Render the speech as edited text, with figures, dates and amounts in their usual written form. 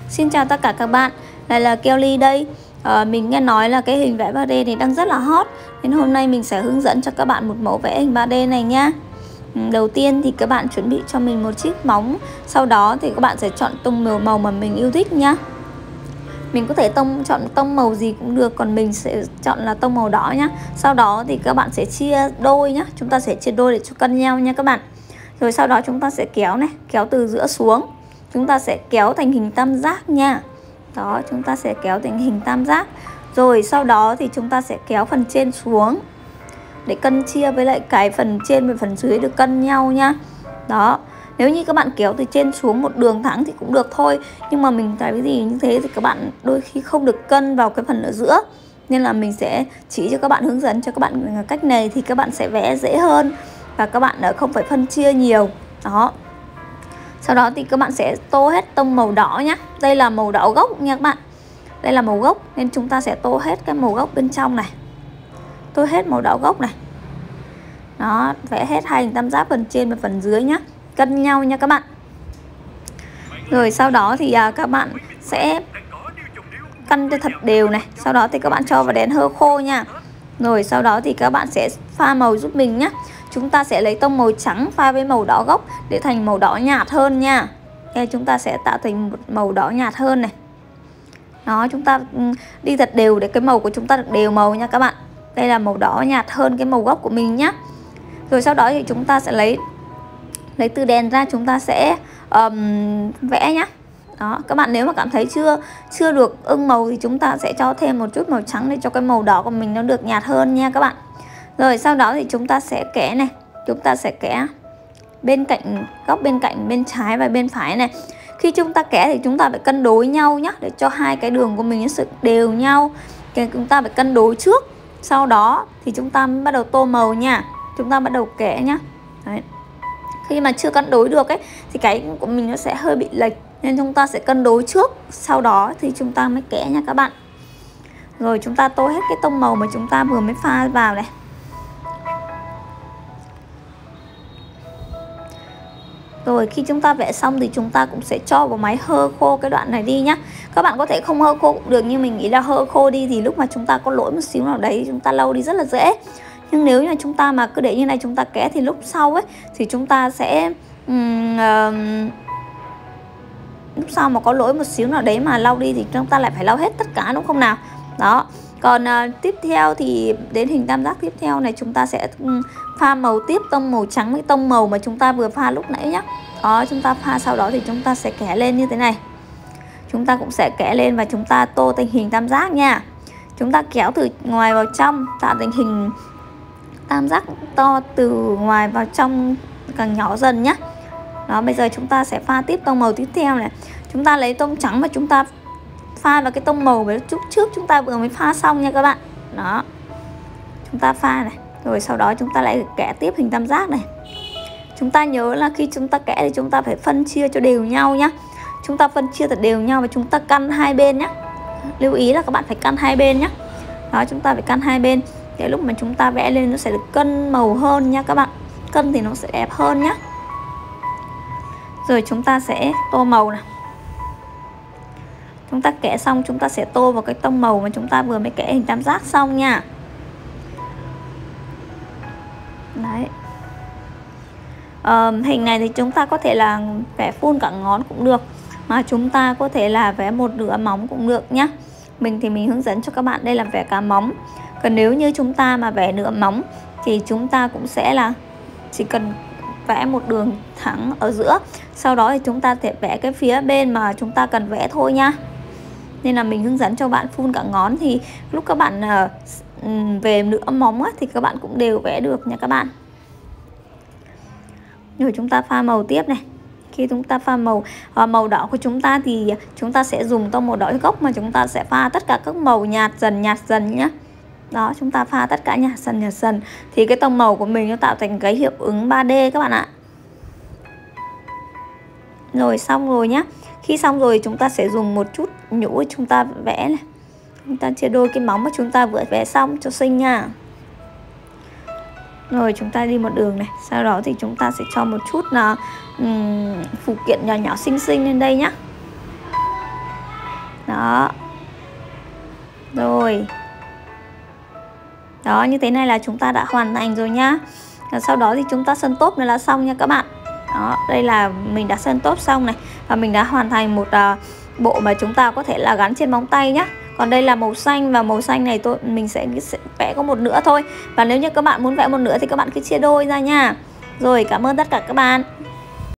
Xin chào tất cả các bạn, lại là Kelly đây. Mình nghe nói là cái hình vẽ 3D này đang rất là hot, nên hôm nay mình sẽ hướng dẫn cho các bạn một mẫu vẽ hình 3D này nha. Đầu tiên thì các bạn chuẩn bị cho mình một chiếc móng. Sau đó thì các bạn sẽ chọn tông màu mà mình yêu thích nhá. Mình có thể chọn tông màu gì cũng được, còn mình sẽ chọn là tông màu đỏ nhá. Sau đó thì các bạn sẽ chia đôi nhá. Chúng ta sẽ chia đôi để cho cân nhau nha các bạn. Rồi sau đó chúng ta sẽ kéo này, kéo từ giữa xuống. Chúng ta sẽ kéo thành hình tam giác nha. Đó, chúng ta sẽ kéo thành hình tam giác. Rồi sau đó thì chúng ta sẽ kéo phần trên xuống để cân chia với lại cái phần trên và phần dưới được cân nhau nha. Đó, nếu như các bạn kéo từ trên xuống một đường thẳng thì cũng được thôi. Nhưng mà mình thấy cái gì như thế thì các bạn đôi khi không được cân vào cái phần ở giữa. Nên là mình sẽ chỉ cho các bạn, hướng dẫn cho các bạn cách này thì các bạn sẽ vẽ dễ hơn. Và các bạn không phải phân chia nhiều. Đó. Sau đó thì các bạn sẽ tô hết tông màu đỏ nhé. Đây là màu đỏ gốc nha các bạn. Đây là màu gốc nên chúng ta sẽ tô hết cái màu gốc bên trong này. Tô hết màu đỏ gốc này. Đó, vẽ hết hai hình tam giác phần trên và phần dưới nhé. Cân nhau nha các bạn. Rồi sau đó thì các bạn sẽ căn cho thật đều này. Sau đó thì các bạn cho vào đèn hơ khô nha. Rồi sau đó thì các bạn sẽ pha màu giúp mình nhé. Chúng ta sẽ lấy tông màu trắng pha với màu đỏ gốc để thành màu đỏ nhạt hơn nha. Đây, chúng ta sẽ tạo thành một màu đỏ nhạt hơn này. Đó, chúng ta đi thật đều để cái màu của chúng ta được đều màu nha các bạn. Đây là màu đỏ nhạt hơn cái màu gốc của mình nhé. Rồi sau đó thì chúng ta sẽ lấy từ đèn ra, chúng ta sẽ vẽ nhé. Đó, các bạn nếu mà cảm thấy chưa được ưng màu thì chúng ta sẽ cho thêm một chút màu trắng để cho cái màu đỏ của mình nó được nhạt hơn nha các bạn. Rồi sau đó thì chúng ta sẽ kẻ này. Chúng ta sẽ kẻ bên cạnh, góc bên cạnh, bên trái và bên phải này. Khi chúng ta kẻ thì chúng ta phải cân đối nhau nhé, để cho hai cái đường của mình nó sự đều nhau. Chúng ta phải cân đối trước. Sau đó thì chúng ta mới bắt đầu tô màu nha. Chúng ta bắt đầu kẻ nhé. Đấy. Khi mà chưa cân đối được ấy thì cái của mình nó sẽ hơi bị lệch, nên chúng ta sẽ cân đối trước. Sau đó thì chúng ta mới kẻ nha các bạn. Rồi chúng ta tô hết cái tông màu mà chúng ta vừa mới pha vào này. Rồi khi chúng ta vẽ xong thì chúng ta cũng sẽ cho vào máy hơ khô cái đoạn này đi nhá. Các bạn có thể không hơ khô cũng được, nhưng mình nghĩ là hơ khô đi thì lúc mà chúng ta có lỗi một xíu nào đấy chúng ta lau đi rất là dễ. Nhưng nếu như chúng ta mà cứ để như này chúng ta kẻ thì lúc sau ấy thì chúng ta sẽ lúc sau mà có lỗi một xíu nào đấy mà lau đi thì chúng ta lại phải lau hết tất cả, đúng không nào? Đó. Còn tiếp theo thì đến hình tam giác tiếp theo này chúng ta sẽ pha màu tiếp, tông màu trắng với tông màu mà chúng ta vừa pha lúc nãy nhé. Đó, chúng ta pha sau đó thì chúng ta sẽ kẻ lên như thế này. Chúng ta cũng sẽ kẻ lên và chúng ta tô thành hình tam giác nha. Chúng ta kéo từ ngoài vào trong tạo thành hình tam giác to từ ngoài vào trong càng nhỏ dần nhé. Đó, bây giờ chúng ta sẽ pha tiếp tông màu tiếp theo này. Chúng ta lấy tông trắng và chúng ta pha vào cái tông màu với chút trước chúng ta vừa mới pha xong nha các bạn. Đó. Chúng ta pha này. Rồi sau đó chúng ta lại kẻ tiếp hình tam giác này. Chúng ta nhớ là khi chúng ta kẻ thì chúng ta phải phân chia cho đều nhau nhá. Chúng ta phân chia thật đều nhau và chúng ta căn hai bên nhé. Lưu ý là các bạn phải căn hai bên nhé. Đó, chúng ta phải căn hai bên để lúc mà chúng ta vẽ lên nó sẽ được cân màu hơn nha các bạn. Cân thì nó sẽ đẹp hơn nhé. Rồi chúng ta sẽ tô màu này. Chúng ta kẻ xong chúng ta sẽ tô vào cái tông màu mà chúng ta vừa mới kẻ hình tam giác xong nha. Đấy. Hình này thì chúng ta có thể là vẽ full cả ngón cũng được, mà chúng ta có thể là vẽ một nửa móng cũng được nhá. Mình thì mình hướng dẫn cho các bạn đây là vẽ cả móng. Còn nếu như chúng ta mà vẽ nửa móng thì chúng ta cũng sẽ là chỉ cần vẽ một đường thẳng ở giữa. Sau đó thì chúng ta sẽ vẽ cái phía bên mà chúng ta cần vẽ thôi nha. Nên là mình hướng dẫn cho bạn full cả ngón, thì lúc các bạn về nửa móng á, thì các bạn cũng đều vẽ được nha các bạn. Rồi chúng ta pha màu tiếp này. Khi chúng ta pha màu đỏ của chúng ta thì chúng ta sẽ dùng tông màu đỏ gốc, mà chúng ta sẽ pha tất cả các màu nhạt dần nhé. Đó, chúng ta pha tất cả nhạt dần thì cái tông màu của mình nó tạo thành cái hiệu ứng 3D các bạn ạ. Rồi xong rồi nhá. Khi xong rồi chúng ta sẽ dùng một chút nhũ chúng ta vẽ này. Chúng ta chia đôi cái móng mà chúng ta vừa vẽ xong cho xinh nha. Rồi chúng ta đi một đường này. Sau đó thì chúng ta sẽ cho một chút là phụ kiện nhỏ nhỏ xinh xinh lên đây nhá. Đó. Rồi. Đó, như thế này là chúng ta đã hoàn thành rồi nhá. Và sau đó thì chúng ta sơn tốp nữa là xong nha các bạn. Đó, đây là mình đã sơn tốp xong này. Và mình đã hoàn thành một bộ mà chúng ta có thể là gắn trên móng tay nhá. Còn đây là màu xanh, và màu xanh này mình sẽ vẽ có một nửa thôi. Và nếu như các bạn muốn vẽ một nửa thì các bạn cứ chia đôi ra nha. Rồi, cảm ơn tất cả các bạn.